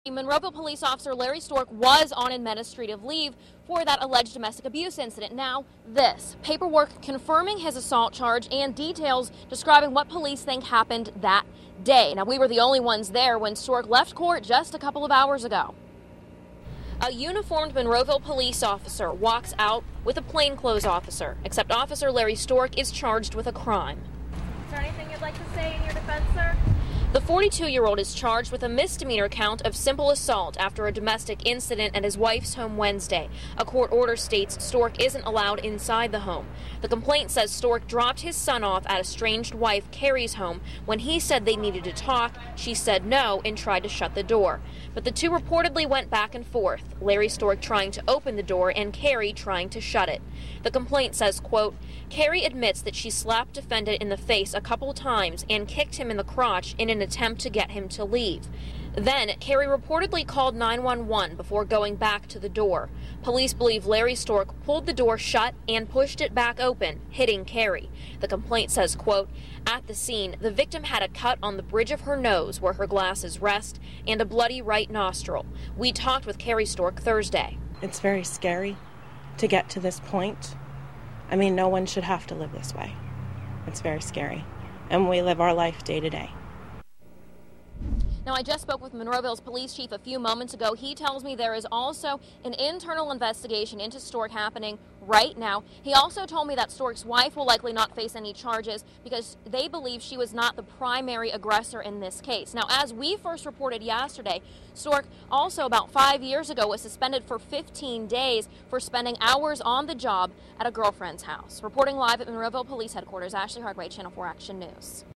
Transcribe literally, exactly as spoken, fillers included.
Monroeville police officer Larry Storch was on administrative leave for that alleged domestic abuse incident. Now, this paperwork confirming his assault charge and details describing what police think happened that day. Now, we were the only ones there when Storch left court just a couple of hours ago. A uniformed Monroeville police officer walks out with a plainclothes officer, except Officer Larry Storch is charged with a crime. Is there anything you'd like to say in your defense, sir? The forty-two-year-old is charged with a misdemeanor count of simple assault after a domestic incident at his wife's home Wednesday. A court order states Storch isn't allowed inside the home. The complaint says Storch dropped his son off at estranged wife Carrie's home. When he said they needed to talk, she said no and tried to shut the door. But the two reportedly went back and forth, Larry Storch trying to open the door and Carrie trying to shut it. The complaint says, quote, Carrie admits that she slapped defendant in the face a couple times and kicked him in the crotch in an attempt to get him to leave. Then, Carrie reportedly called nine one one before going back to the door. Police believe Larry Storch pulled the door shut and pushed it back open, hitting Carrie. The complaint says, quote, at the scene, the victim had a cut on the bridge of her nose where her glasses rest and a bloody right nostril. We talked with Carrie Storch Thursday. It's very scary to get to this point. I mean, no one should have to live this way. It's very scary. And we live our life day to day. Now, I just spoke with Monroeville's police chief a few moments ago. He tells me there is also an internal investigation into Storch happening right now. He also told me that Storch's wife will likely not face any charges because they believe she was not the primary aggressor in this case. Now, as we first reported yesterday, Storch also about five years ago was suspended for fifteen days for spending hours on the job at a girlfriend's house. Reporting live at Monroeville Police Headquarters, Ashley Hargrave, Channel four Action News.